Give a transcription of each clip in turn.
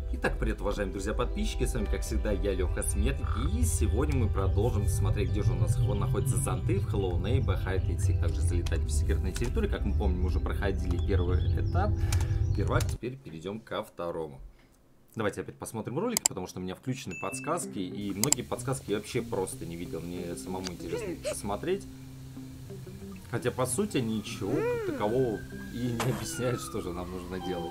Итак, привет, уважаемые друзья подписчики, с вами как всегда я, Леха Смет, и сегодня мы продолжим смотреть, где же у нас находятся зонты в Hello Neighbor, хайпить их, также залетать в секретные территории. Как мы помним, мы уже проходили первый этап, теперь перейдем ко второму. Давайте опять посмотрим ролики, потому что у меня включены подсказки, и многие подсказки я вообще просто не видел, мне самому интересно их посмотреть. Хотя по сути ничего как такового и не объясняет, что же нам нужно делать.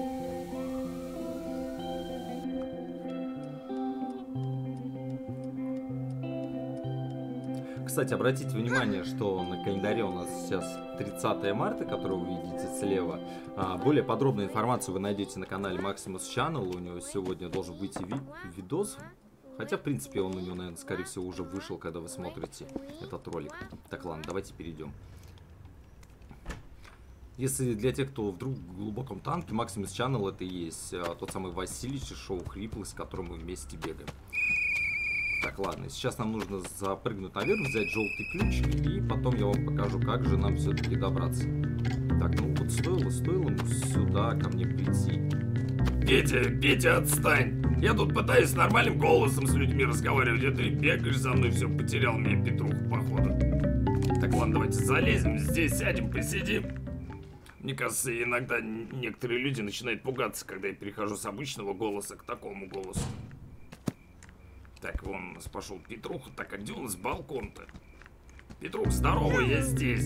Кстати, обратите внимание, что на календаре у нас сейчас 30 марта, который вы видите слева. Более подробную информацию вы найдете на канале Maximus Channel. У него сегодня должен выйти видос. Хотя, в принципе, он у него, наверное, скорее всего, уже вышел, когда вы смотрите этот ролик. Так, ладно, давайте перейдем. Если для тех, кто вдруг в глубоком танке, Maximus Channel это и есть тот самый Василич и шоу Хриплый, с которым мы вместе бегаем. Так, ладно, сейчас нам нужно запрыгнуть наверх, взять желтый ключик, и потом я вам покажу, как же нам все-таки добраться. Так, ну вот стоило ему сюда ко мне прийти. Петя, отстань! Я тут пытаюсь нормальным голосом с людьми разговаривать, а ты бегаешь за мной, все, потерял меня Петрух, походу. Так, ладно, давайте залезем, здесь сядем, посидим. Мне кажется, иногда некоторые люди начинают пугаться, когда я перехожу с обычного голоса к такому голосу. Так, вон у нас пошел Петруха. Так, а где у нас балкон-то? Петрух, здорово, я здесь.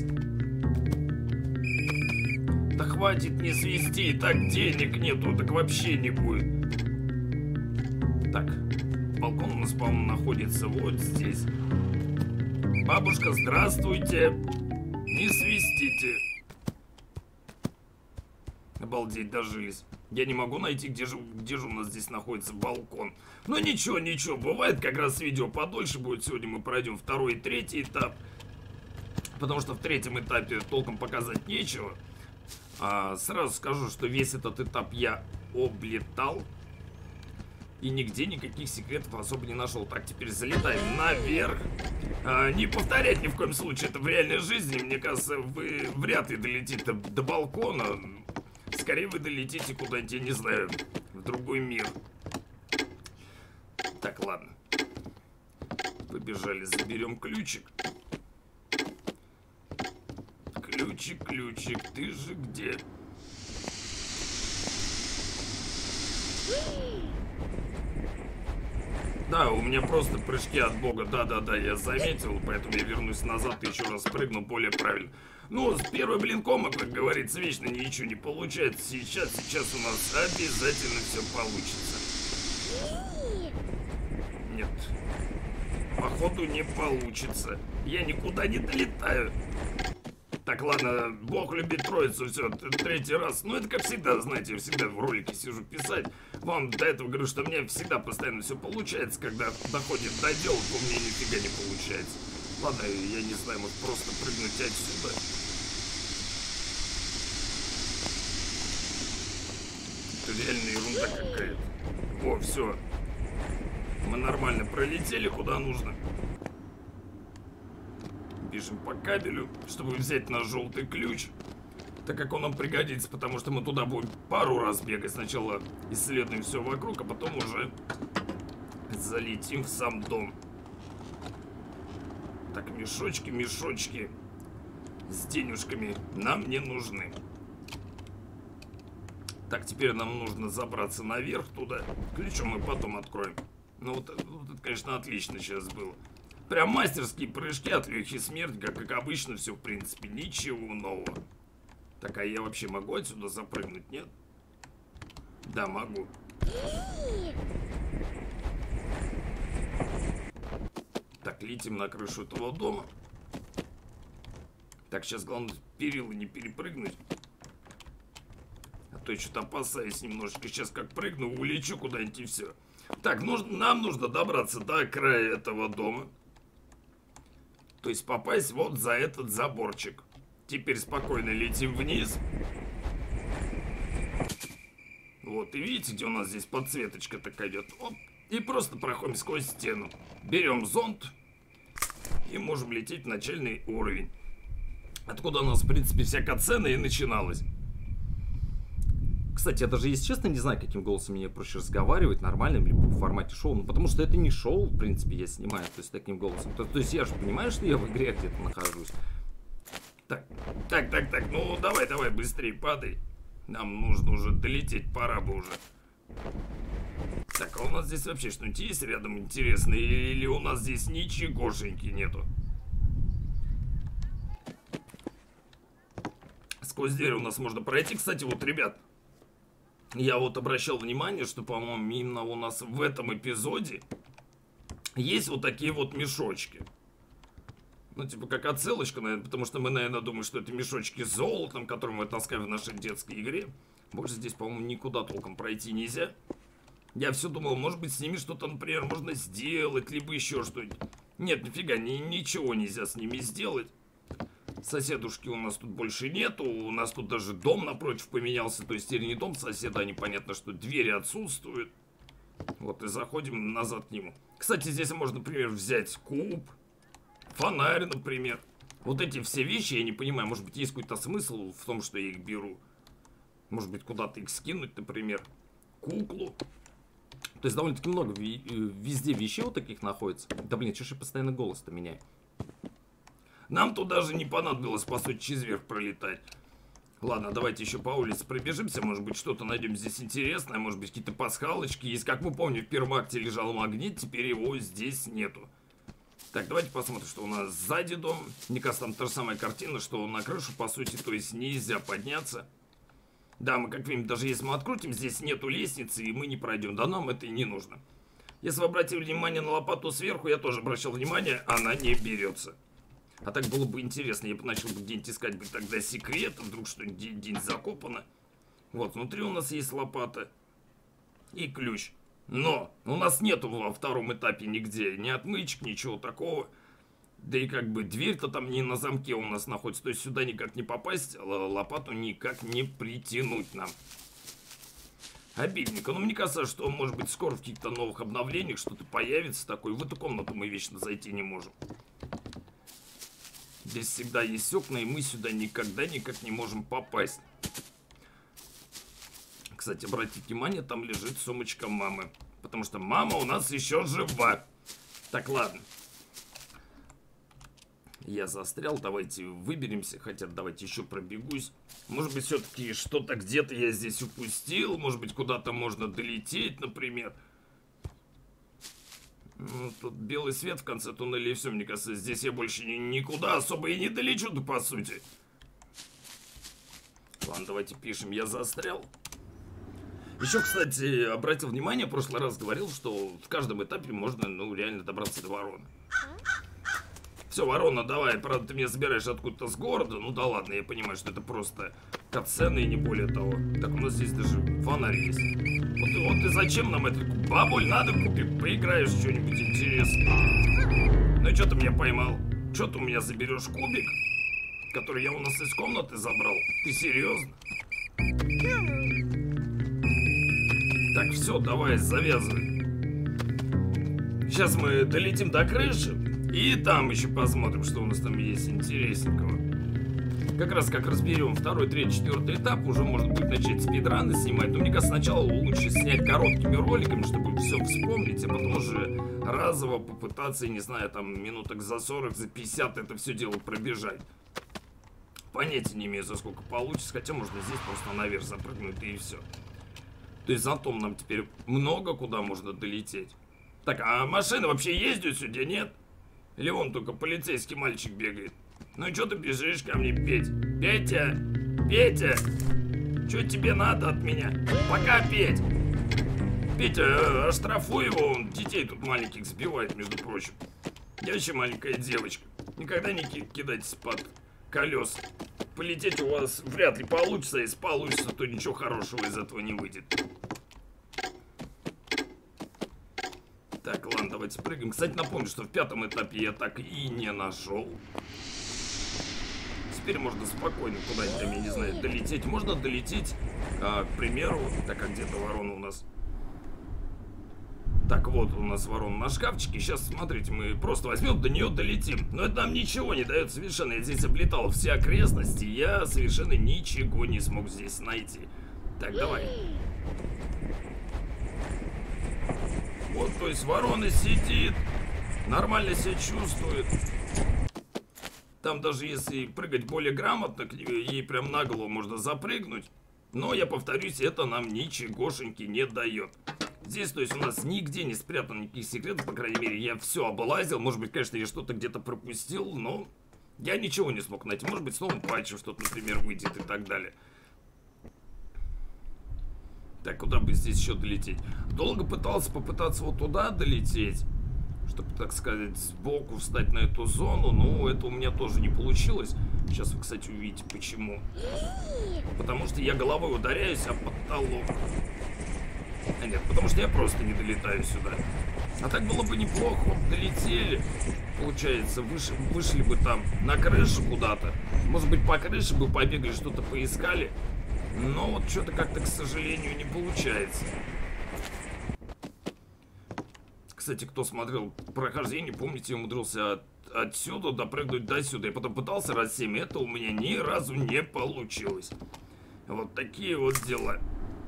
Да хватит не свисти, так денег нету, так вообще не будет. Так, балкон у нас, по-моему, находится вот здесь. Бабушка, здравствуйте. Не свистите. Обалдеть, дожились. Я не могу найти, где же у нас здесь находится балкон. Но ничего, бывает, как раз видео подольше будет. Сегодня мы пройдем второй и третий этап. Потому что в третьем этапе толком показать нечего. Сразу скажу, что весь этот этап я облетал. И нигде никаких секретов особо не нашел. Так, теперь залетаем наверх. Не повторять ни в коем случае это в реальной жизни. Мне кажется, вы вряд ли долетите до балкона. Скорее вы долетите куда-нибудь, я не знаю, в другой мир. Так, ладно. Побежали, заберем ключик. Ключик, ты же где? Да, у меня просто прыжки от бога. Да, я заметил, поэтому я вернусь назад и еще раз прыгну более правильно. Ну, с первой блинкома, как говорится, вечно ничего не получается. Сейчас у нас обязательно все получится. Нет. Походу не получится. Я никуда не долетаю. Так, ладно, Бог любит троицу, все, третий раз. Ну, это как всегда, знаете, я всегда в ролике сижу писать. Вам до этого говорю, что мне всегда постоянно все получается. Когда доходит до дела, то у меня нифига не получается. Ладно, я не знаю, может просто прыгнуть отсюда. Это реально ерунда какая-то. О, все. Мы нормально пролетели куда нужно. Бежим по кабелю, чтобы взять наш желтый ключ. Так как он нам пригодится, потому что мы туда будем пару раз бегать. Сначала исследуем все вокруг, а потом уже залетим в сам дом. Так, мешочки с денежками нам не нужны. Так, теперь нам нужно забраться наверх туда. Ключом мы потом откроем. Ну вот это, конечно, отлично сейчас было. Прям мастерские прыжки от Лехи Смерти, как обычно, все в принципе, ничего нового. Так, а я вообще могу отсюда запрыгнуть, нет? Да, могу. Так, летим на крышу этого дома. Так, сейчас главное перила не перепрыгнуть. А то я что-то опасаюсь немножечко. Сейчас как прыгну, улечу куда-нибудь и все. Так, нам нужно добраться до края этого дома. То есть попасть вот за этот заборчик. Теперь спокойно летим вниз. Вот, и видите, где у нас здесь подсветочка такая идет. Оп, и просто проходим сквозь стену. Берем зонт. И можем лететь в начальный уровень. Откуда у нас, в принципе, вся катсцена и начиналась. Кстати, я даже, если честно, не знаю, каким голосом мне проще разговаривать, нормальным, либо в формате шоу. Ну, потому что это не шоу, в принципе, я снимаю, то есть таким голосом. То есть я же понимаю, что я в игре где-то нахожусь. Так, ну давай, быстрее падай. Нам нужно уже долететь, пора бы уже. Так, а у нас здесь вообще что-нибудь есть рядом интересное? Или у нас здесь ничегошеньки нету? Сквозь дверь у нас можно пройти. Кстати, вот, ребят, я вот обращал внимание, что, по-моему, именно у нас в этом эпизоде есть вот такие вот мешочки. Ну, типа, как отсылочка, наверное, потому что мы, наверное, думаем, что это мешочки с золотом, которые мы таскаем в нашей детской игре. Больше здесь, по-моему, никуда толком пройти нельзя. Я все думал, может быть, с ними что-то, например, можно сделать, либо еще что-нибудь. Нет, нифига, ничего нельзя с ними сделать. Соседушки у нас тут больше нету, у нас тут даже дом напротив поменялся, то есть теперь не дом соседа, а непонятно, что двери отсутствуют. Вот и заходим назад к нему. Кстати, здесь можно, например, взять куб, фонарь, например. Вот эти все вещи, я не понимаю, может быть, есть какой-то смысл в том, что я их беру. Может быть, куда-то их скинуть, например, куклу. То есть довольно-таки много везде вещей вот таких находится. Да блин, чё ж я постоянно голос-то меняю. Нам тут даже не понадобилось, по сути, через верх пролетать. Ладно, давайте еще по улице пробежимся. Может быть, что-то найдем здесь интересное. Может быть, какие-то пасхалочки есть. Как мы помним, в первом акте лежал магнит, теперь его здесь нету. Так, давайте посмотрим, что у нас сзади дом. Мне кажется, там та же самая картина, что на крышу, по сути, то есть нельзя подняться. Да, мы как видим, даже если мы открутим, здесь нету лестницы, и мы не пройдем. Да нам это и не нужно. Если вы обратили внимание на лопату сверху, я тоже обращал внимание, она не берется. А так было бы интересно, я бы начал бы где-нибудь искать бы тогда секрет, вдруг что-нибудь где-нибудь закопано. Вот, внутри у нас есть лопата и ключ. Но у нас нету во втором этапе нигде ни отмычек, ничего такого. Да и как бы дверь-то там не на замке у нас находится, то есть сюда никак не попасть, лопату никак не притянуть нам. Обидненько, но мне кажется, что может быть скоро в каких-то новых обновлениях что-то появится такое. В эту комнату мы вечно зайти не можем. Здесь всегда есть окна, и мы сюда никогда никак не можем попасть. Кстати, обратите внимание, там лежит сумочка мамы. Потому что мама у нас еще жива. Так, ладно. Я застрял, давайте выберемся. Хотя давайте еще пробегусь. Может быть, все-таки что-то где-то я здесь упустил. Может быть, куда-то можно долететь, например. Ну, тут белый свет в конце туннеля, и все, мне кажется, здесь я больше никуда особо и не долечу-то, по сути. Ладно, давайте пишем, я застрял. Еще, кстати, обратил внимание, в прошлый раз говорил, что в каждом этапе можно, ну, реально добраться до вороны. Все, ворона, давай, правда, ты меня забираешь откуда-то с города, ну да ладно, я понимаю, что это просто катсцены и не более того. Так, у нас здесь даже фонарь есть. Вот и зачем нам это? Бабуль, надо купить, поиграешь что-нибудь интересное. Ну и что ты меня поймал? Что ты у меня заберешь кубик, который я у нас из комнаты забрал? Ты серьезно? Так, все, давай, завязывай. Сейчас мы долетим до крыши, и там еще посмотрим, что у нас там есть интересненького. Как раз как разберем второй, третий, четвертый этап, уже можно будет начать спидраны снимать. Но мне кажется, сначала лучше снять короткими роликами, чтобы все вспомнить, а потом уже разово попытаться, не знаю, там минуток за 40, за 50 это все дело пробежать. Понятия не имею, за сколько получится, хотя можно здесь просто наверх запрыгнуть и все. То есть зато нам теперь много куда можно долететь. Так, а машины вообще ездят сюда, нет? Или вон только полицейский мальчик бегает? Ну что ты бежишь ко мне, Петь? Петя! Петя! Что тебе надо от меня? Пока, Петь! Петя, оштрафуй его, он детей тут маленьких сбивает, между прочим. Я еще маленькая девочка. Никогда не кидайтесь под колеса. Полететь у вас вряд ли получится, если получится, то ничего хорошего из этого не выйдет. Так, ладно, давайте прыгаем. Кстати, напомню, что в пятом этапе я так и не нашел. Теперь можно спокойно куда-нибудь, я не знаю, долететь. Можно долететь, к примеру, так, а где-то ворона у нас. Так, вот у нас ворона на шкафчике. Сейчас, смотрите, мы просто возьмем, до нее долетим. Но это нам ничего не дает совершенно. Я здесь облетал все окрестности, я совершенно ничего не смог здесь найти. Так, давай. Вот, то есть ворона сидит, нормально себя чувствует. Там даже если прыгать более грамотно, ей прям на голову можно запрыгнуть. Но, я повторюсь, это нам ничегошеньки не дает. Здесь, то есть, у нас нигде не спрятано никаких секретов, по крайней мере, я все облазил. Может быть, конечно, я что-то где-то пропустил, но я ничего не смог найти. Может быть, с новым патчем что-то, например, выйдет и так далее. Так, куда бы здесь еще долететь? Долго попытаться вот туда долететь, чтобы, так сказать, сбоку встать на эту зону, но это у меня тоже не получилось. Сейчас вы, кстати, увидите, почему. Потому что я головой ударяюсь об потолок. А нет, потому что я просто не долетаю сюда. А так было бы неплохо, вот долетели. Получается, вышли бы там на крышу куда-то. Может быть, по крыше бы побегали, что-то поискали. Но вот что-то как-то, к сожалению, не получается. Кстати, кто смотрел прохождение, помните, я умудрился отсюда допрыгнуть до сюда. Я потом пытался раз 7, это у меня ни разу не получилось. Вот такие вот дела.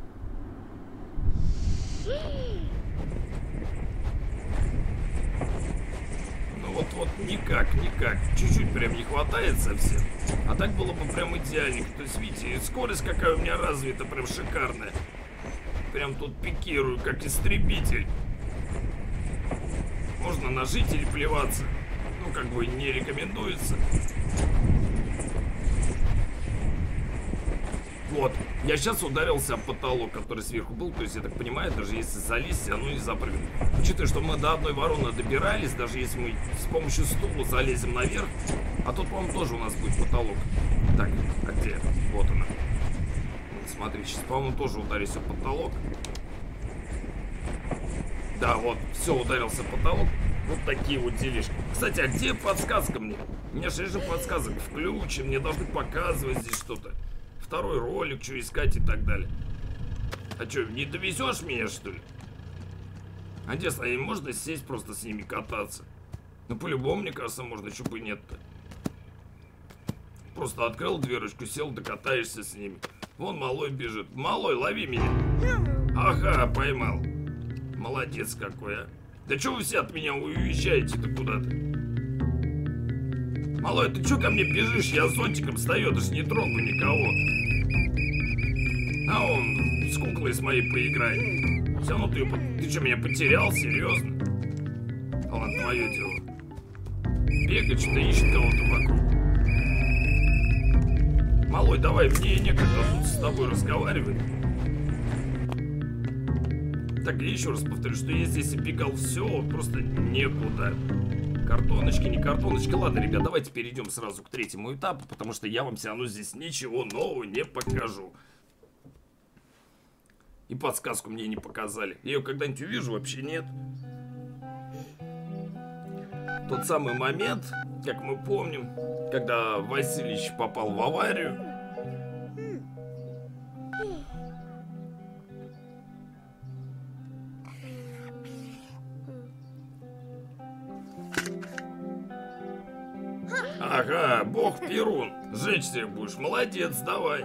Ну вот никак. Чуть-чуть прям не хватает совсем. А так было бы прям идеально. То есть, видите, скорость какая у меня развита, прям шикарная. Прям тут пикирую, как истребитель. Можно нажить или плеваться. Ну, как бы не рекомендуется. Вот, я сейчас ударился об потолок, который сверху был. То есть, я так понимаю, даже если залезть, все равно не запрыгнуть. Учитывая, что мы до одной вороны добирались, даже если мы с помощью стула залезем наверх. А тут, по-моему, тоже у нас будет потолок. Так, а где? Вот она. Вот, смотри, сейчас, по-моему, тоже ударюсь об потолок. Да, вот, все, ударился в потолок. Вот такие вот делишки. Кстати, а где подсказка мне? У меня же режим подсказок включен, мне должны показывать здесь что-то. Второй ролик, что искать и так далее. А что, не довезешь меня, что ли? А где, можно сесть просто с ними кататься? Ну, по-любому, мне кажется, можно, чего бы нет-то. Просто открыл дверочку, сел, докатаешься с ними. Вон малой бежит. Малой, лови меня. Ага, поймал. Молодец какой, а. Да что вы все от меня уезжаете-то куда-то? Малой, ты что ко мне бежишь? Я зонтиком стою, даже не трогаю никого. А он с куклой с моей поиграет. Все равно ты что, меня потерял? Серьезно? Ладно, твое дело. Бегать что-то ищет кого-то вокруг. Малой, давай, мне некогда тут с тобой разговаривать. Так, я еще раз повторю, что я здесь оббегал все, просто некуда. Картоночки, не картоночки. Ладно, ребят, давайте перейдем сразу к третьему этапу, потому что я вам все равно здесь ничего нового не покажу. И подсказку мне не показали. Я ее когда-нибудь увижу, вообще нет. Тот самый момент, как мы помним, когда Васильевич попал в аварию. Ага, бог Перун. Жечь тебя будешь. Молодец, давай.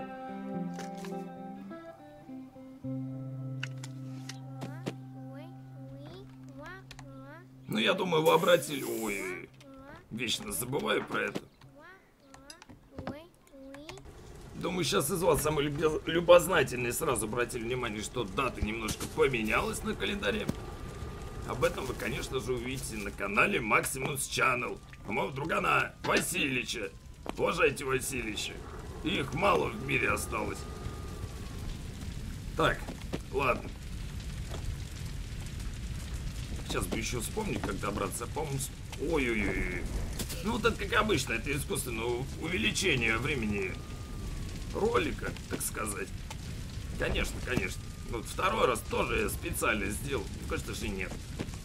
Ну, я думаю, вы обратили... Ой, вечно забываю про это. Думаю, сейчас из вас самый любознательный сразу обратили внимание, что дата немножко поменялась на календаре. Об этом вы, конечно же, увидите на канале Maximus Channel. А моего другана Васильича. Уважайте Васильича. Их мало в мире осталось. Так, ладно. Сейчас бы еще вспомнить, как добраться. По-моему, ой-ой-ой. Ну, вот это как обычно, это искусственное увеличение времени ролика, так сказать. Конечно, конечно. Вот второй раз тоже я специально сделал. Кажется, же нет.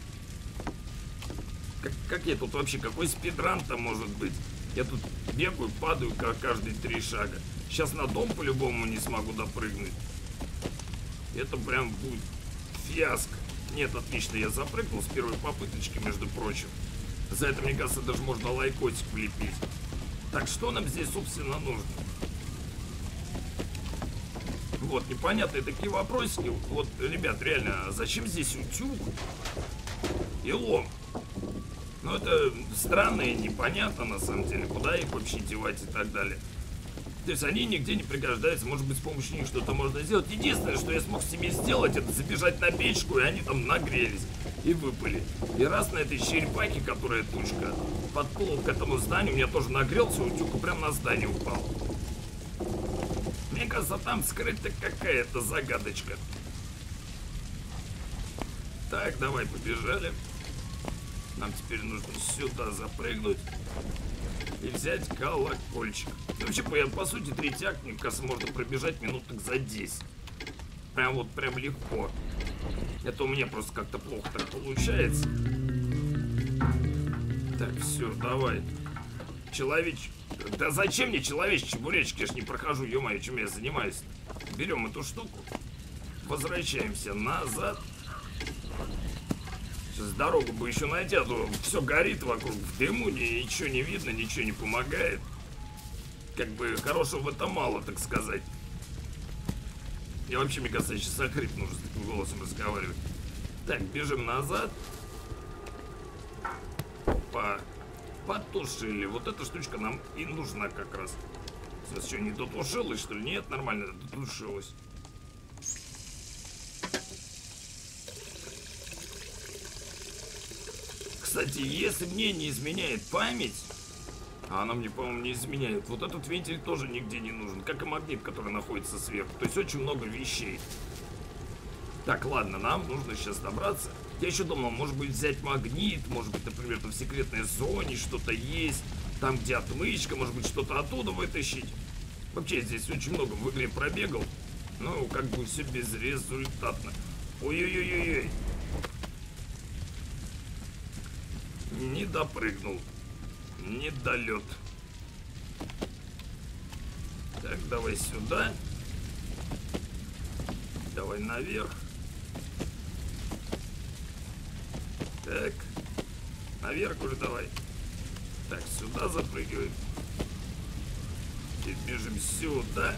Как я тут вообще, какой спидран там может быть? Я тут бегаю, падаю каждые 3 шага. Сейчас на дом по-любому не смогу допрыгнуть. Это прям будет фиаско. Нет, отлично, я запрыгнул с первой попыточки, между прочим. За это, мне кажется, даже можно лайкотик влепить. Так, что нам здесь, собственно, нужно? вот непонятные такие вопросики. Вот, ребят, реально, зачем здесь утюг и лом? Ну, это странно и непонятно, на самом деле, куда их вообще девать и так далее. То есть они нигде не пригождаются, может быть, с помощью них что-то можно сделать. Единственное, что я смог себе сделать, это забежать на печку, и они там нагрелись и выпали. И раз на этой черепахе, которая тучка, подплыл к этому зданию, у меня тоже нагрелся, утюг прям на здание упал. Мне кажется, там скрыта какая-то загадочка. Так, давай, побежали. Нам теперь нужно сюда запрыгнуть и взять колокольчик. Ну, вообще, по сути, третий акт, мне кажется, можно пробежать минуток за 10. Прям вот, прям легко. Это у меня просто как-то плохо так получается. Так, все, давай. Человечек. Да зачем мне человечек, чебуречек? Я ж не прохожу, ё-моё, чем я занимаюсь. Берем эту штуку. Возвращаемся назад. Сейчас дорогу бы еще найти, а то все горит вокруг в дыму, ничего не видно, ничего не помогает. Как бы хорошего в этом мало, так сказать. Я вообще, мне кажется, я сейчас охрипну уже с таким голосом разговаривать. Так, бежим назад. Опа. Потушили. Вот эта штучка нам и нужна как раз. Сейчас что, не дотушилась, что ли? Нет, нормально дотушилась. Кстати, если мне не изменяет память, а она мне, по-моему, не изменяет, вот этот вентиль тоже нигде не нужен, как и магнит, который находится сверху. То есть очень много вещей. Так, ладно, нам нужно сейчас добраться. Я еще думал, может быть, взять магнит, может быть, например, там в секретной зоне что-то есть, там, где отмычка, может быть, что-то оттуда вытащить. Вообще, здесь очень много в игре пробегал, ну, как бы все безрезультатно. Ой-ой-ой-ой-ой. Не допрыгнул. Недолет. Так, давай сюда. Давай наверх. Так. Наверх уже давай. Так, сюда запрыгиваем. Теперь бежим сюда.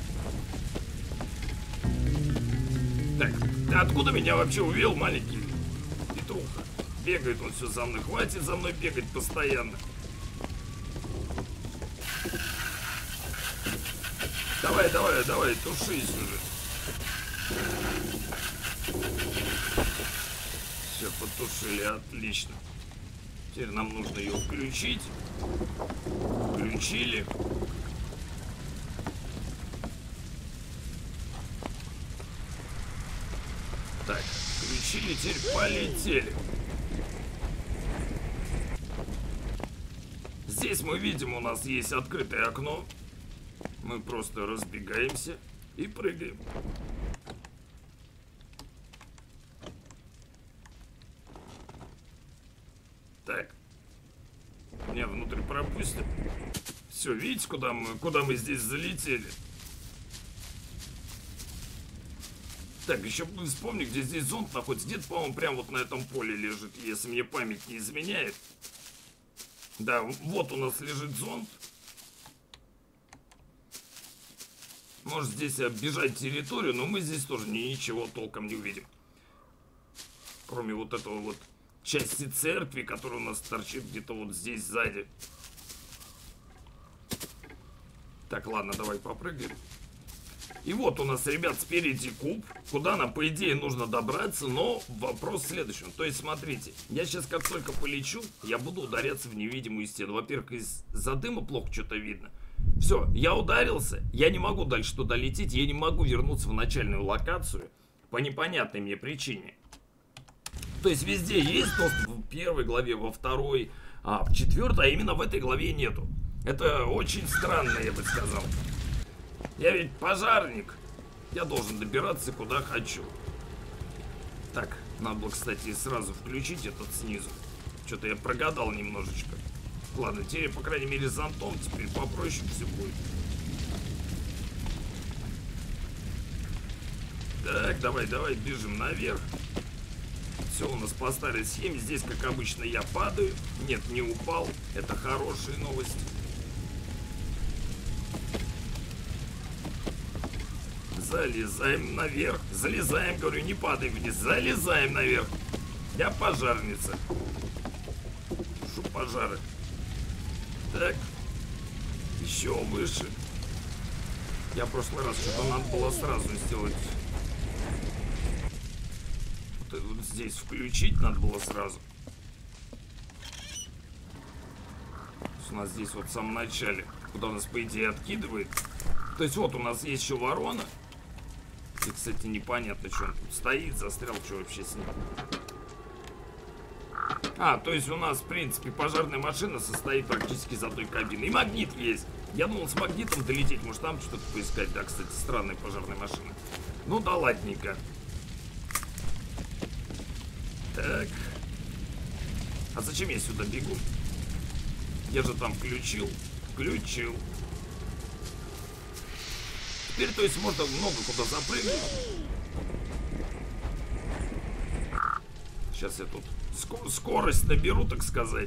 Так, ты откуда меня вообще увел, маленький Петруха? Бегает он все за мной. Хватит за мной бегать постоянно. Давай, давай, давай, тушись уже. Все, потушили, отлично. Теперь нам нужно ее включить. Включили. Так, включили, теперь полетели. Здесь мы видим, у нас есть открытое окно. Мы просто разбегаемся и прыгаем. Так. Меня внутрь пропустят. Все, видите, куда мы здесь залетели? Так, еще вспомни, где здесь зонт находится. Где-то, по-моему, прямо вот на этом поле лежит, если мне память не изменяет. Да, вот у нас лежит зонт. Может здесь оббежать территорию, но мы здесь тоже ничего толком не увидим. Кроме вот этого вот части церкви, которая у нас торчит где-то вот здесь сзади. Так, ладно, давай попрыгаем. И вот у нас, ребят, спереди куб, куда нам, по идее, нужно добраться, но вопрос в следующем. То есть, смотрите, я сейчас как только полечу, я буду ударяться в невидимую стену. Во-первых, из-за дыма плохо что-то видно. Все, я ударился, я не могу дальше туда лететь, я не могу вернуться в начальную локацию по непонятной мне причине. То есть, везде есть доступ в первой главе, во второй, а в четвертой, а именно в этой главе нету. Это очень странно, я бы сказал. Я ведь пожарник. Я должен добираться куда хочу. Так, надо было, кстати, сразу включить этот снизу. Что-то я прогадал немножечко. Ладно, теперь, по крайней мере, с зонтом теперь попроще все будет. Так, давай, бежим наверх. Все у нас по старой схеме. Здесь, как обычно, я падаю. Нет, не упал. Это хорошие новости. Залезаем наверх. Залезаем, говорю, не падаем вниз. Залезаем наверх. Я пожарница. Тушу пожары. Так. Еще выше. Я в прошлый раз что-то надо было сразу сделать. Вот здесь включить надо было сразу. У нас здесь вот в самом начале, куда у нас по идее откидывает. То есть вот у нас есть еще ворона. И, кстати, непонятно, что он тут стоит, застрял, что вообще с ним. То есть у нас, в принципе, пожарная машина состоит практически из одной кабины. И магнит есть. Я думал с магнитом долететь, может там что-то поискать. Да, кстати, странная пожарная машина. Ну да ладненько. Так. А зачем я сюда бегу? Я же там включил. Включил. Теперь, то есть, можно много куда запрыгнуть. Сейчас я тут скорость наберу, так сказать.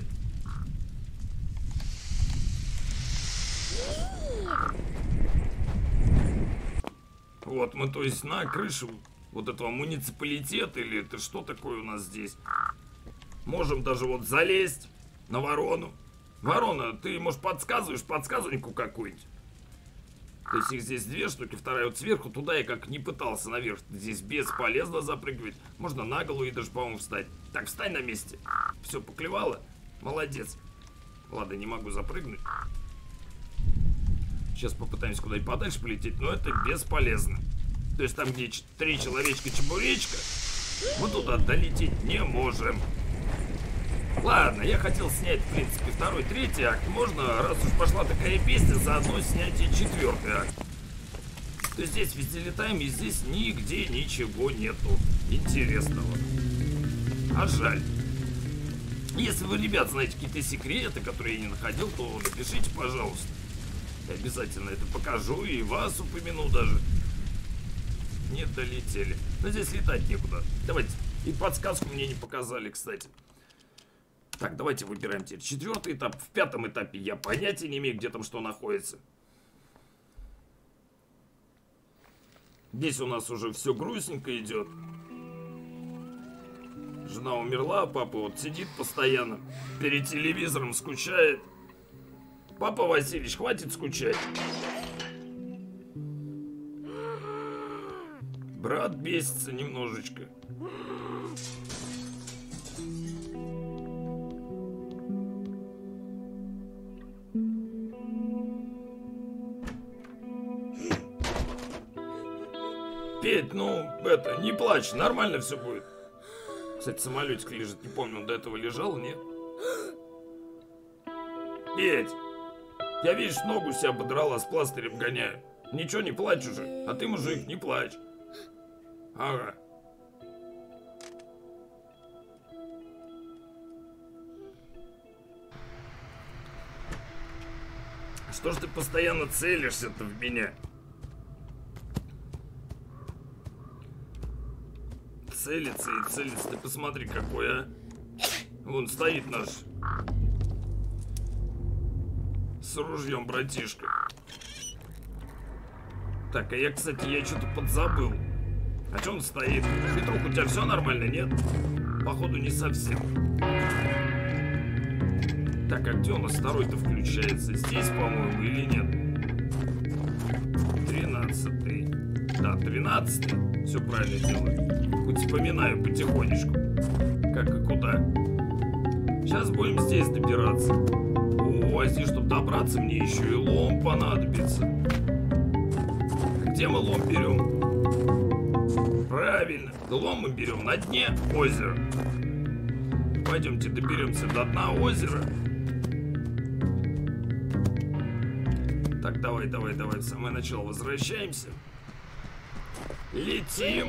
Вот, мы, то есть, на крышу вот этого муниципалитета, или это что такое у нас здесь? Можем даже вот залезть на ворону. Ворона, ты, может, подсказываешь подсказоньку какую-нибудь? То есть их здесь две штуки, вторая вот сверху. Туда я как не пытался наверх. Здесь бесполезно запрыгивать. Можно на голову и даже, по-моему, встать. Так, встань на месте. Все, поклевало? Молодец. Ладно, не могу запрыгнуть. Сейчас попытаемся куда-нибудь подальше полететь, но это бесполезно. То есть там, где 3 человечка-чебуречка, мы туда долететь не можем. Ладно, я хотел снять, в принципе, 2-й, 3-й акт. Можно, раз уж пошла такая песня, заодно снять и 4-й акт. То есть здесь везде летаем, и здесь нигде ничего нету интересного. А жаль. Если вы, ребят, знаете какие-то секреты, которые я не находил, то напишите, пожалуйста. Я обязательно это покажу и вас упомяну даже. Не долетели. Но здесь летать некуда. Давайте. И подсказку мне не показали, кстати. Так, давайте выбираем теперь 4-й этап. В 5-м этапе я понятия не имею, где там что находится. Здесь у нас уже все грустненько идет. Жена умерла, папа вот сидит постоянно перед телевизором, скучает. Папа Васильевич, хватит скучать. Брат бесится немножечко. Петь, ну, это, не плачь, нормально все будет. Кстати, самолетик лежит, не помню, он до этого лежал, нет? Петь, я, видишь, ногу себя ободрала, с пластырем гоняю. Ничего, не плачь уже, а ты, мужик, не плачь. Ага. Что ж ты постоянно целишься-то в меня? Целится и целится. Ты посмотри, какой, а. Вон стоит наш с ружьем братишка. Так, а я, кстати, я что-то подзабыл. А что он стоит? Петрух, у тебя все нормально, нет? Походу, не совсем. Так, а где у нас 2-й-то включается? Здесь, по-моему, или нет? 13-й. Да, 13-й. Все правильно делаю. Хоть вспоминаю потихонечку. Как и куда. Сейчас будем здесь добираться. О, здесь, чтобы добраться, мне еще и лом понадобится. Где мы лом берем? Правильно. Лом мы берем на дне озера. Пойдемте доберемся до дна озера. Так, давай, в самое начало возвращаемся. Летим.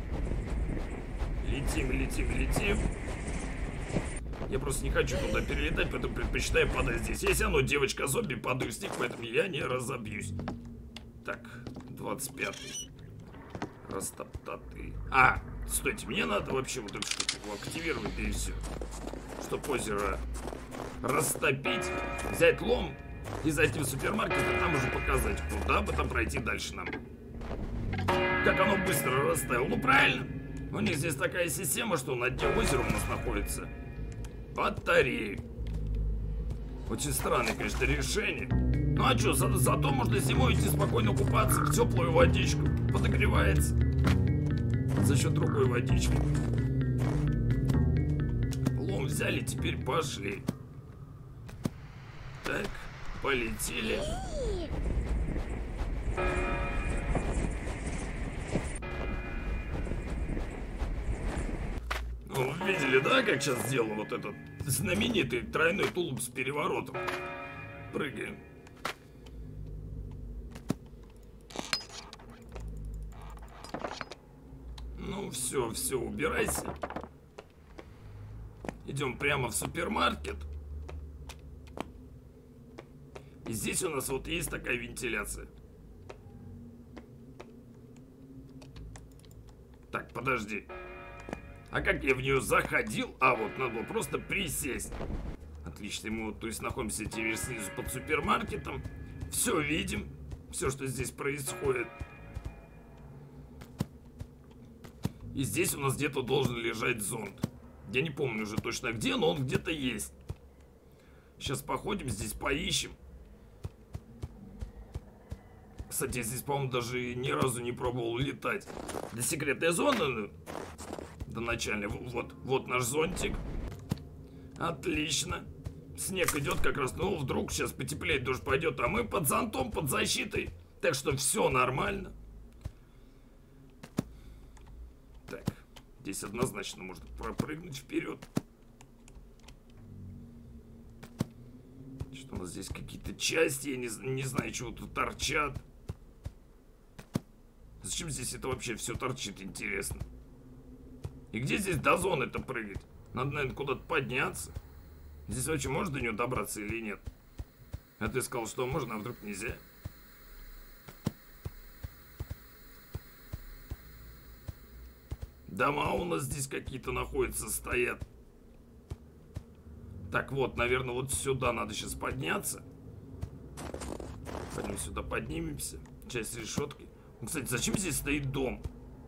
Летим. Я просто не хочу туда перелетать, поэтому предпочитаю падать здесь. Если оно девочка-зомби, падаю с них, поэтому я не разобьюсь. Так, 25-й. Растоптатый. А, стойте, мне надо вообще вот эту штуку активировать, да и все. Чтоб озеро растопить, взять лом и зайти в супермаркет, и там уже показать, куда бы там пройти дальше нам. Как оно быстро растаяло. Ну правильно. У них здесь такая система, что на дне озера у нас находится батареи. Очень странное, конечно, решение. Ну а что, зато можно зимой идти спокойно купаться в теплую водичку. Подогревается. За счет другой водички. Лом взяли, теперь пошли. Так, полетели. Ну, видели, да, как сейчас сделал вот этот знаменитый тройной тулуп с переворотом? Прыгаем. Ну, все, убирайся. Идем прямо в супермаркет. И здесь у нас вот есть такая вентиляция. Так, подожди. А как я в нее заходил? А, вот, надо было просто присесть. Отлично, мы вот, то есть, находимся теперь снизу под супермаркетом. Все видим. Все, что здесь происходит. И здесь у нас где-то должен лежать зонт. Я не помню уже точно где, но он где-то есть. Сейчас походим, здесь поищем. Кстати, я здесь, по-моему, даже ни разу не пробовал летать. Для секретной зоны... До начальной. Вот наш зонтик. Отлично. Снег идет как раз. Ну, вдруг сейчас потеплеет, дождь пойдет. А мы под зонтом, под защитой. Так что все нормально. Так. Здесь однозначно можно пропрыгнуть вперед. Что у нас здесь какие-то части, я не знаю, чего тут торчат. Зачем здесь это вообще все торчит, интересно? И где здесь до зоны-то прыгать? Надо, наверное, куда-то подняться. Здесь вообще можно до нее добраться или нет? А ты сказал, что можно, а вдруг нельзя? Дома у нас здесь какие-то находятся, стоят. Так вот, наверное, вот сюда надо сейчас подняться. Пойдем сюда, поднимемся. Часть решетки. Ну, кстати, зачем здесь стоит дом?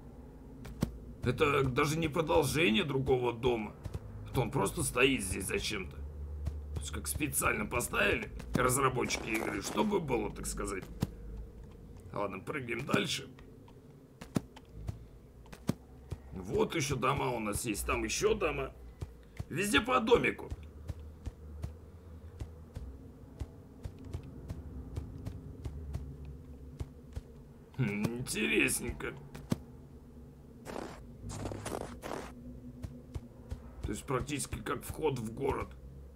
Это даже не продолжение другого дома. Это он просто стоит здесь зачем-то. То есть как специально поставили разработчики игры, чтобы было, так сказать. Ладно, прыгаем дальше. Вот еще дома у нас есть. Там еще дома. Везде по домику. Интересненько. То есть практически как вход в город.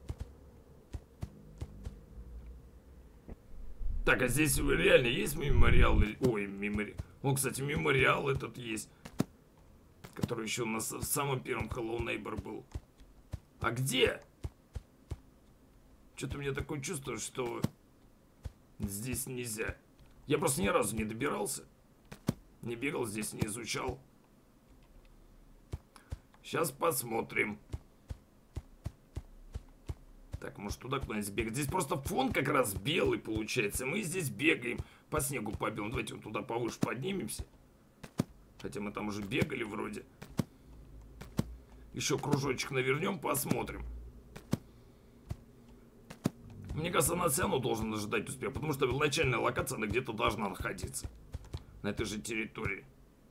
Так, а здесь реально есть мемориал? Ой, мемориал. О, кстати, мемориал этот есть. Который еще у нас в самом первом Hello Neighbor был. А где? Что-то у меня такое чувство, что здесь нельзя. Я просто ни разу не добирался. Не бегал здесь, не изучал. Сейчас посмотрим. Так, может туда куда-нибудь бегать. Здесь просто фон как раз белый получается. Мы здесь бегаем по снегу по белому. Давайте вот туда повыше поднимемся. Хотя мы там уже бегали вроде. Еще кружочек навернем, посмотрим. Мне кажется, она все равно должна ожидать успеха. Потому что начальная локация, она где-то должна находиться. На этой же территории.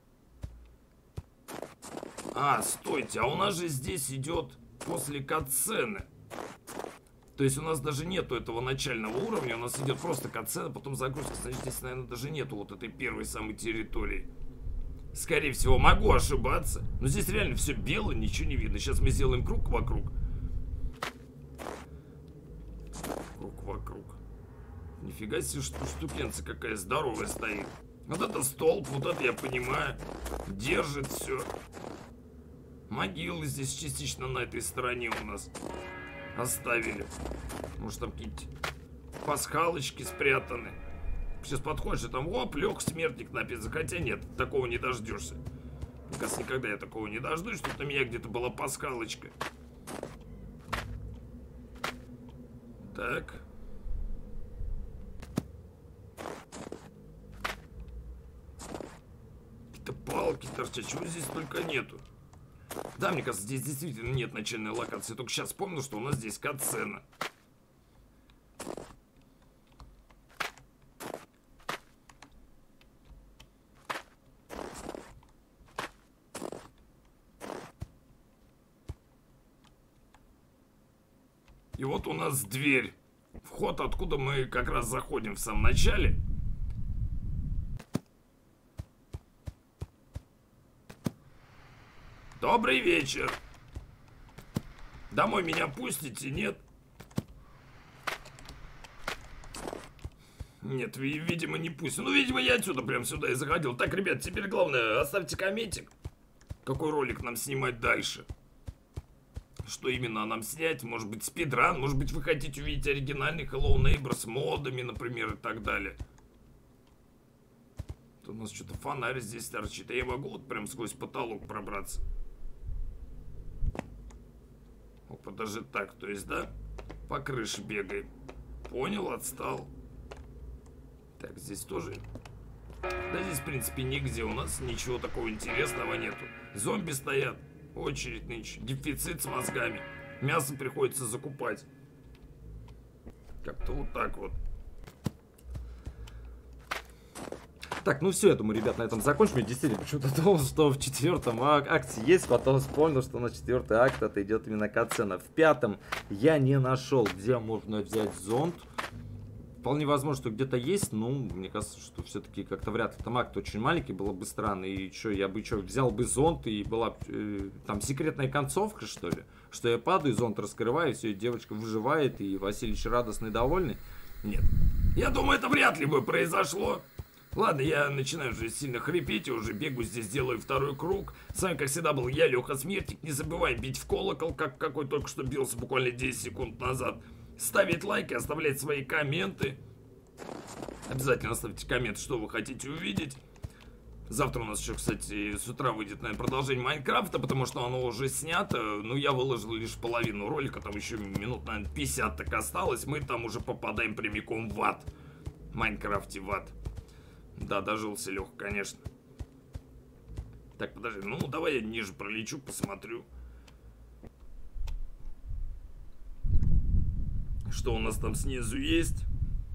А, стойте, а у нас же здесь идет после катсцены. То есть у нас даже нету этого начального уровня. У нас идет просто катсцена, потом загрузка. Значит, здесь, наверное, даже нету вот этой первой самой территории. Скорее всего, могу ошибаться. Но здесь реально все белое, ничего не видно. Сейчас мы сделаем круг вокруг. Круг вокруг. Нифига себе, штукенция какая здоровая стоит. Вот это столб, вот это я понимаю. Держит все. Могилы здесь частично на этой стороне у нас оставили. Может, там какие-то пасхалочки спрятаны. Сейчас подходишь, и там, оп, лег смертник написано. Хотя нет, такого не дождешься. Мне кажется, никогда я такого не дождусь, что на меня где-то была пасхалочка. Так. Какие-то палки торчат, чего здесь только нету. Да, мне кажется, здесь действительно нет начальной локации. Только сейчас вспомнил, что у нас здесь катсцена. И вот у нас дверь. Вход, откуда мы как раз заходим в самом начале. Добрый вечер. Домой меня пустите, нет? Нет, видимо, не пустят. Ну, видимо, я отсюда прям сюда и заходил. Так, ребят, теперь главное, оставьте комментик. Какой ролик нам снимать дальше? Что именно нам снять? Может быть, спидран? Может быть, вы хотите увидеть оригинальный Hello Neighbor с модами, например, и так далее. Тут у нас что-то фонарь здесь торчит. А я могу вот прям сквозь потолок пробраться? Опа, даже так, то есть, да? По крыше бегаем. Понял, отстал. Так, здесь тоже. Да здесь, в принципе, нигде у нас ничего такого интересного нету. Зомби стоят. Очередь нынче. Дефицит с мозгами. Мясо приходится закупать. Как-то вот так вот. Так, ну все, я думаю, ребят, на этом закончим. Я действительно почему-то думал, что в 4-м акте есть, потом вспомнил, что на 4-й акт это идет именно катсцена. В 5-м я не нашел, где можно взять зонт. Вполне возможно, что где-то есть, но мне кажется, что все-таки как-то вряд ли. Там акт очень маленький, было бы странно. И что, я бы взял бы зонт, и была там секретная концовка, что ли? Что я падаю, зонт раскрываю, все, и девочка выживает, и Васильевич радостный, довольный. Нет. Я думаю, это вряд ли бы произошло. Ладно, я начинаю уже сильно хрипеть, я уже бегу здесь, делаю второй круг. С вами, как всегда, был я, Леха Смертник. Не забывай бить в колокол, какой только что бился буквально 10 секунд назад. Ставить лайки, оставлять свои комменты. Обязательно оставьте коммент, что вы хотите увидеть. Завтра у нас еще, кстати, с утра выйдет, наверное, продолжение Майнкрафта, потому что оно уже снято. Ну, я выложил лишь половину ролика, там еще минут, наверное, 50 так осталось. Мы там уже попадаем прямиком в ад. В Майнкрафте в ад. Да, дожился Леха, конечно. Так, подожди, ну давай я ниже пролечу, посмотрю. Что у нас там снизу есть?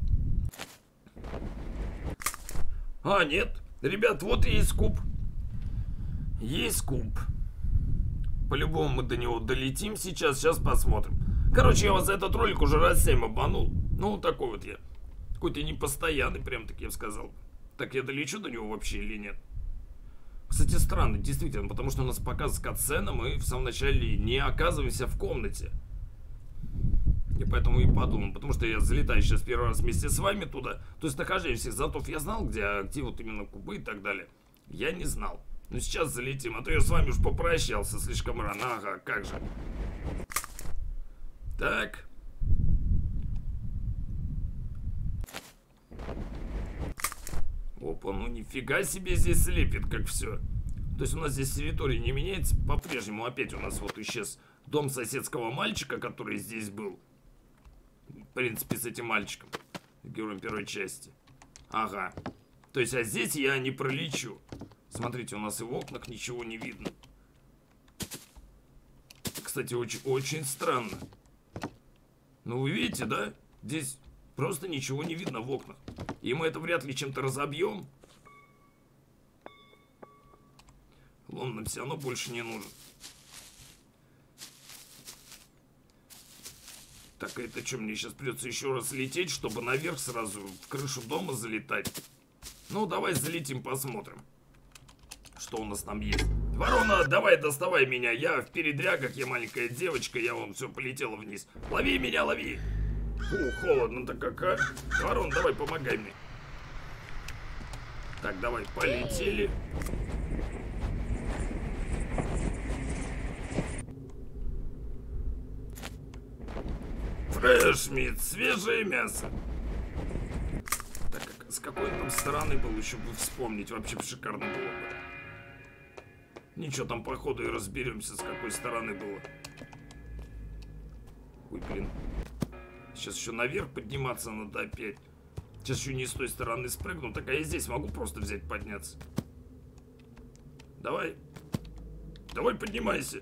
А, нет. Ребят, вот и есть куб. Есть куб. По-любому мы до него долетим сейчас. Сейчас посмотрим. Короче, я вас за этот ролик уже раз 7 обманул. Ну, такой вот я. Какой-то непостоянный, прям так я бы сказал. Так, я долечу до него вообще или нет? Кстати, странно, действительно, потому что у нас показывает катсцена, мы в самом начале не оказываемся в комнате. И поэтому и подумал, потому что я залетаю сейчас первый раз вместе с вами туда. То есть нахождение всех зонтов я знал, где вот именно кубы и так далее. Я не знал. Но сейчас залетим, а то я с вами уж попрощался слишком рано. Ага, как же. Так. Опа, ну нифига себе здесь слепит, как все. То есть у нас здесь территория не меняется. По-прежнему опять у нас вот исчез дом соседского мальчика, который здесь был. В принципе, с этим мальчиком, героем первой части. Ага. То есть, а здесь я не пролечу. Смотрите, у нас и в окнах ничего не видно. Кстати, очень странно. Ну, вы видите, да? Здесь просто ничего не видно в окнах. И мы это вряд ли чем-то разобьем. Лом нам все равно больше не нужен. Так, это что, мне сейчас придется еще раз лететь, чтобы наверх сразу в крышу дома залетать? Ну, давай залетим, посмотрим, что у нас там есть. Ворона, давай доставай меня, я в передрягах, я маленькая девочка, я вон все полетела вниз. Лови меня, лови. Фу, холодно-то какая. Ворон, давай, помогай мне. Так, давай, полетели. Фрешмит, свежее мясо. Так, с какой там стороны был, еще бы вспомнить, вообще бы шикарно было бы. Ничего, там по ходу и разберемся, с какой стороны было. Ой, блин. Сейчас еще наверх подниматься надо опять. Сейчас еще не с той стороны спрыгну. Так, а я здесь могу просто взять, подняться? Давай. Давай поднимайся.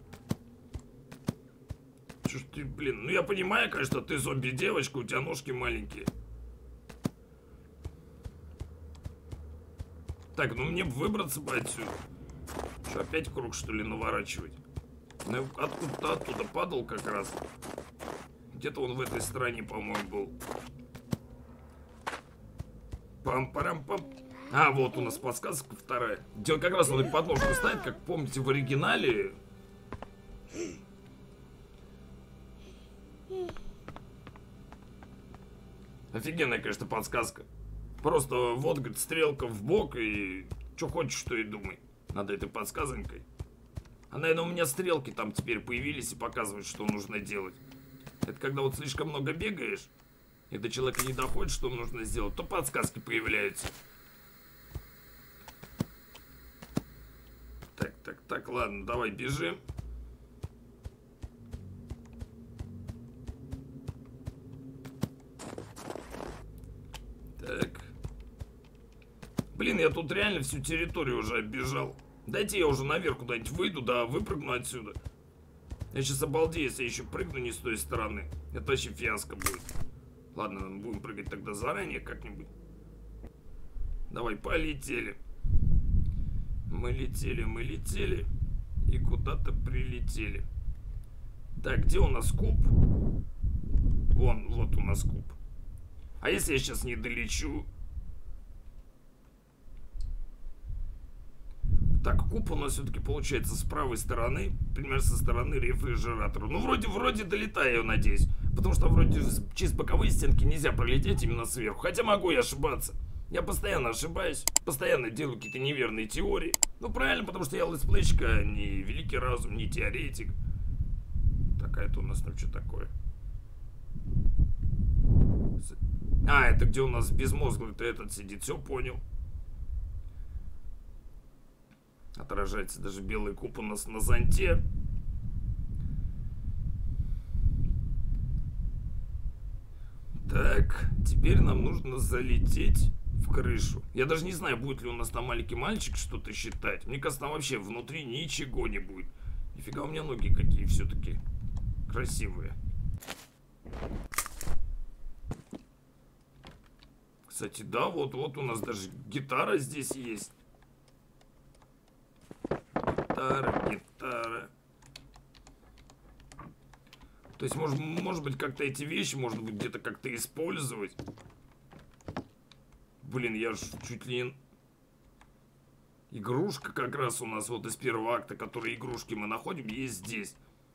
Чё ж ты, блин, ну я понимаю, конечно, ты зомби-девочка, у тебя ножки маленькие. Так, ну мне выбраться бы отсюда. Что, опять круг, что ли, наворачивать? Ну, откуда-то оттуда падал как раз. Где-то он в этой стороне, по-моему, был. Пам-парам-пам. А, вот у нас подсказка вторая. Где как раз он подложку ставит, как помните в оригинале. Офигенная, конечно, подсказка. Просто вот, говорит, стрелка в бок и что хочешь, то и думай. Над этой подсказонькой. А, наверное, у меня стрелки там теперь появились и показывают, что нужно делать. Это когда вот слишком много бегаешь, и до человека не доходит, что нужно сделать, то подсказки появляются. Так, ладно, давай бежим. Так. Блин, я тут реально всю территорию уже оббежал. Дайте я уже наверх куда-нибудь выйду, да, выпрыгну отсюда. Я сейчас обалдею, если я еще прыгну не с той стороны. Это вообще фиаско будет. Ладно, будем прыгать тогда заранее как-нибудь. Давай, полетели. Мы летели. И куда-то прилетели. Так, где у нас куб? Вон, вот у нас куб. А если я сейчас не долечу? Так, куб у нас все-таки получается с правой стороны. Примерно со стороны рефрижератора. Ну, вроде долетаю, я надеюсь. Потому что вроде через боковые стенки нельзя пролететь именно сверху. Хотя могу я ошибаться. Я постоянно ошибаюсь. Постоянно делаю какие-то неверные теории. Ну, правильно, потому что я летсплейщик, а не великий разум, не теоретик. Так, а это у нас там что такое? А, это где у нас безмозглый-то этот сидит. Все понял. Отражается даже белый куб у нас на зонте. Так, теперь нам нужно залететь в крышу. Я даже не знаю, будет ли у нас там маленький мальчик что-то считать. Мне кажется, там вообще внутри ничего не будет. Нифига у меня ноги какие все-таки красивые. Кстати, да, вот у нас даже гитара здесь есть. Гитара. То есть, может быть, как-то эти вещи можно будет где-то как-то использовать. Блин, я ж чуть ли... Игрушка как раз у нас вот из первого акта, которые игрушки мы находим, есть здесь.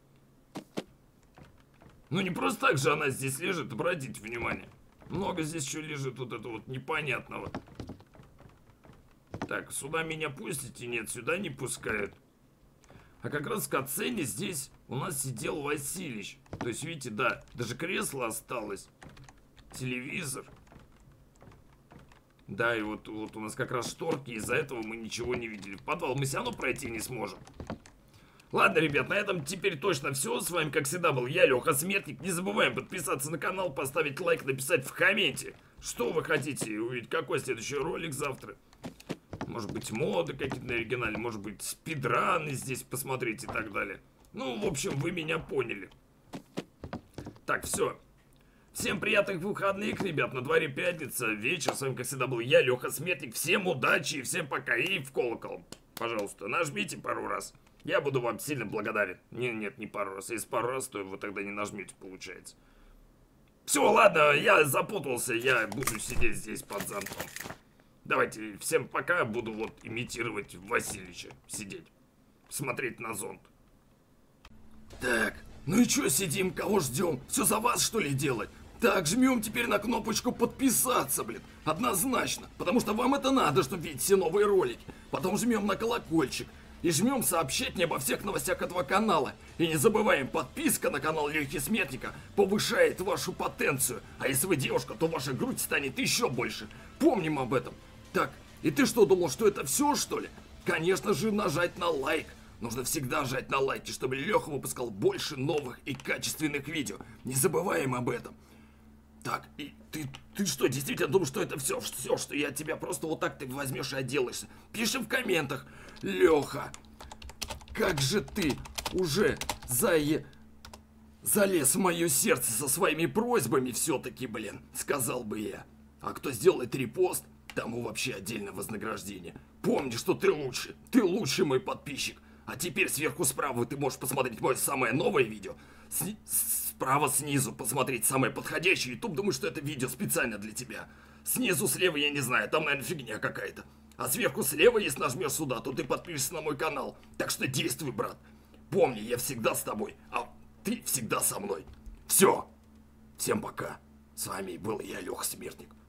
Ну, не просто так же она здесь лежит, обратите внимание. Много здесь еще лежит вот это вот непонятного. Так, сюда меня пустите? Нет, сюда не пускают. А как раз в катсцене здесь у нас сидел Василич. То есть, видите, да, даже кресло осталось. Телевизор. Да, и вот у нас как раз шторки, из-за этого мы ничего не видели. В подвал мы все равно пройти не сможем. Ладно, ребят, на этом теперь точно все. С вами, как всегда, был я, Леха Смертник. Не забываем подписаться на канал, поставить лайк, написать в комменте, что вы хотите увидеть, какой следующий ролик завтра. Может быть, моды какие-то на оригинале, может быть, спидраны здесь посмотреть и так далее. Ну, в общем, вы меня поняли. Так, все. Всем приятных выходных, ребят. На дворе пятница, вечер. С вами, как всегда, был я, Леха Смертник. Всем удачи и всем пока. И в колокол, пожалуйста, нажмите пару раз. Я буду вам сильно благодарен. Нет, не пару раз. Если пару раз, то вы тогда не нажмете, получается. Все, ладно, я запутался. Я буду сидеть здесь под зонтом. Давайте, всем пока. Буду вот имитировать Васильича. Сидеть. Смотреть на зонт. Так, ну и чё сидим? Кого ждем? Все за вас, что ли, делать? Так, жмем теперь на кнопочку подписаться, блин. Однозначно. Потому что вам это надо, чтобы видеть все новые ролики. Потом жмем на колокольчик. И жмем сообщать мне обо всех новостях этого канала. И не забываем, подписка на канал Лехи Смертника повышает вашу потенцию. А если вы девушка, то ваша грудь станет еще больше. Помним об этом. Так, и ты что, думал, что это все, что ли? Конечно же, нажать на лайк. Нужно всегда жать на лайки, чтобы Леха выпускал больше новых и качественных видео. Не забываем об этом. Так, и ты что, действительно думаешь, что это все, что я от тебя просто вот так ты возьмешь и отделаешься? Пиши в комментах. Леха, как же ты уже залез в мое сердце со своими просьбами все-таки, блин, сказал бы я. А кто сделает репост, тому вообще отдельное вознаграждение. Помни, что ты лучший мой подписчик. А теперь сверху справа ты можешь посмотреть мое самое новое видео. Справа снизу посмотреть самое подходящее. YouTube думает, что это видео специально для тебя. Снизу слева я не знаю, там, наверное, фигня какая-то. А сверху слева, если нажмешь сюда, то ты подпишешься на мой канал. Так что действуй, брат. Помни, я всегда с тобой, а ты всегда со мной. Все. Всем пока. С вами был я, Леха Смертник.